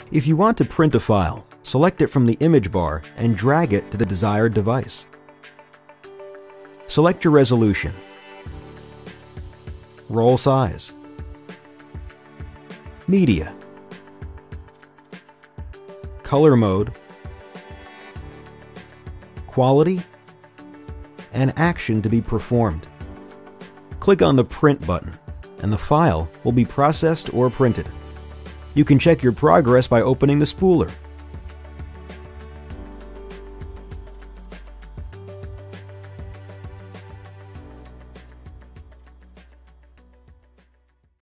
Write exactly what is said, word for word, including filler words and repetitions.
If you want to print a file, select it from the image bar and drag it to the desired device. Select your resolution, roll size, media, color mode, quality, and action to be performed. Click on the Print button, and the file will be processed or printed. You can check your progress by opening the spooler.